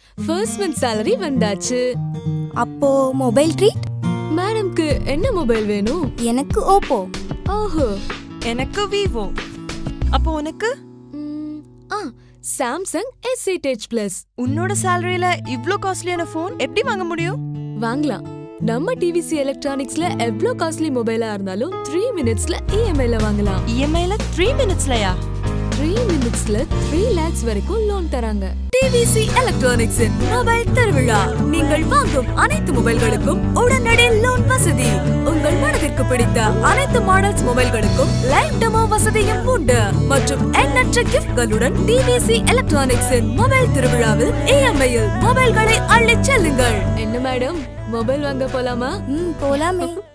First month salary வந்தாச்சு. அப்போ mobile treat? மேடம்க்கு என்ன மொபைல் வேணும்? எனக்கு ஓப்போ. ஓஹோ. எனக்கு விவோ. அப்போ உனக்கு? Samsung S8 Edge Plus. உன்னோட சாலரியில இவ்ளோ காஸ்ட்லியான ஃபோன் எப்படி வாங்க முடியும்? வாங்கலாம். நம்ம TVC எலக்ட்ரானிக்ஸ்ல எவ்ளோ காஸ்ட்லி மொபைலா இருந்தாலும் 3 மினிட்ஸ்ல EMI ல வாங்கலாம். EMI ல 3 மினிட்ஸ்லயா? 3 மினிட்ஸ்ல 3 lakhs வரைக்கும் லோன் தராங்க. TVC Electronics இன் மொபைல் திருவிழா. நீங்கள் வாங்கும் அனைத்து மொபைல்களுக்கும் உடனடி லோன் வசதி. உங்கள் மனதிற்கு பிடித்த அனைத்து மாடல்ஸ் மொபைல்களுக்கும் லைவ் டெமோ வசதியும் உண்டு. மற்றும் எண்ணற்ற கிஃப்ட்களுடன் TVC Electronics இன் மொபைல் திருவிழாவில் EMI யில் மொபைல்களை அள்ளிச் செல்லுங்கள். என்ன மேடம், மொபைல் வாங்க போலாமா? போலாமே.